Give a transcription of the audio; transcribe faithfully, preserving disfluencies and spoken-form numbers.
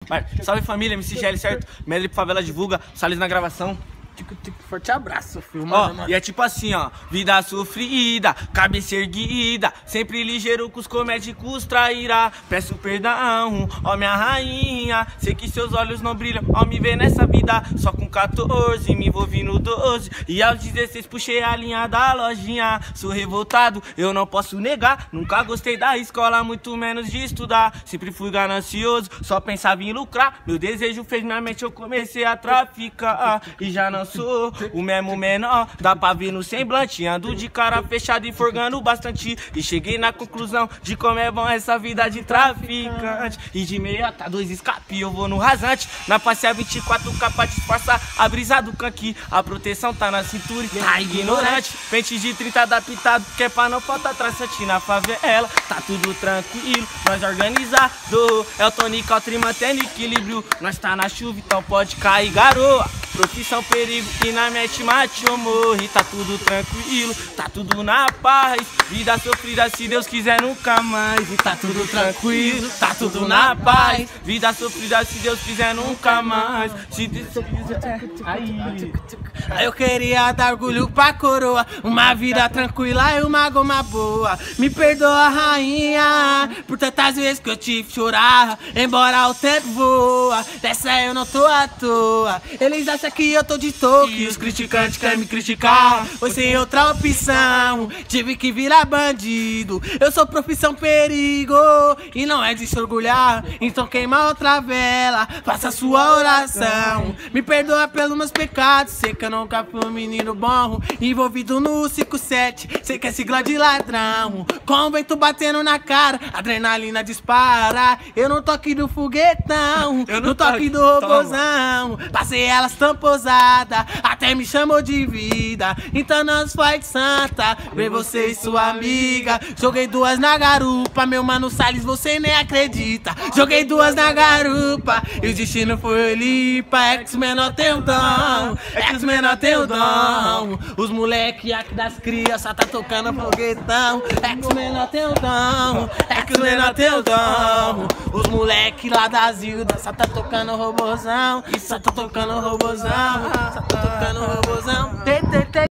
Salve família, M C G L, certo? Medley pro Favela divulga, Salles na gravação. Forte abraço, filho. Ó, e é tipo assim, ó. Vida sofrida, cabeça erguida, sempre ligeiro com os comédicos trairá. Peço perdão, ó minha rainha. Sei que seus olhos não brilham ao me ver nessa vida. Só com quatorze, me envolvi no doze. E aos dezesseis puxei a linha da lojinha. Sou revoltado, eu não posso negar. Nunca gostei da escola, muito menos de estudar. Sempre fui ganancioso, só pensava em lucrar. Meu desejo fez minha mente, eu comecei a traficar. E já não sou o mesmo menor, dá pra ver no semblante. Ando de cara fechada e forgando bastante. E cheguei na conclusão de como é bom essa vida de traficante. E de meia tá dois escape, eu vou no rasante. Na passeia vinte e quatro K pra disfarçar a brisa do canqui. A proteção tá na cintura e tá ignorante. Pente de trinta adaptado, que é pra não faltar traçante na favela. Tá tudo tranquilo, nós organizado. É o Tony Caltri mantendo equilíbrio. Nós tá na chuva, então pode cair garoa. Profissão perigo e na mente mate ou morre. Tá tudo tranquilo, tá tudo na paz. Vida sofrida se Deus quiser nunca mais. E tá tudo tranquilo, tá tudo na paz. Vida sofrida se Deus quiser nunca mais. Se Deus quiser. Aí. Eu queria dar orgulho pra coroa, uma vida tranquila e uma goma boa. Me perdoa, rainha, por tantas vezes que eu tive que chorar. Embora o tempo voa, dessa eu não tô à toa. Eles acham que eu tô de toque e os criticantes querem me criticar. Foi sem outra opção, tive que virar bandido. Eu sou profissão perigo e não é de se orgulhar. Então queima outra vela, faça sua oração. Me perdoa pelos meus pecados, sei que eu nunca fui um menino bom. Envolvido no cinco sete, sei que é sigla de ladrão. Com o vento batendo na cara, adrenalina dispara. Eu não tô aqui do foguetão, eu não tô aqui do robozão. Passei elas tão posada, até me chamou de vida. Então não se faz de santa, vem você e sua amiga. Joguei duas na garupa, meu mano Salles, você nem acredita. Joguei duas na garupa e o destino foi lipa. X-Menor tem o dom, X-Menor tem o dom. Os moleque aqui das crianças tá tocando foguetão. X-Menor tem o dom, X-Menor tem o dom. Os moleque lá da Zilda só tá tocando robozão. Só tá tocando robozão, só tá tocando robozão.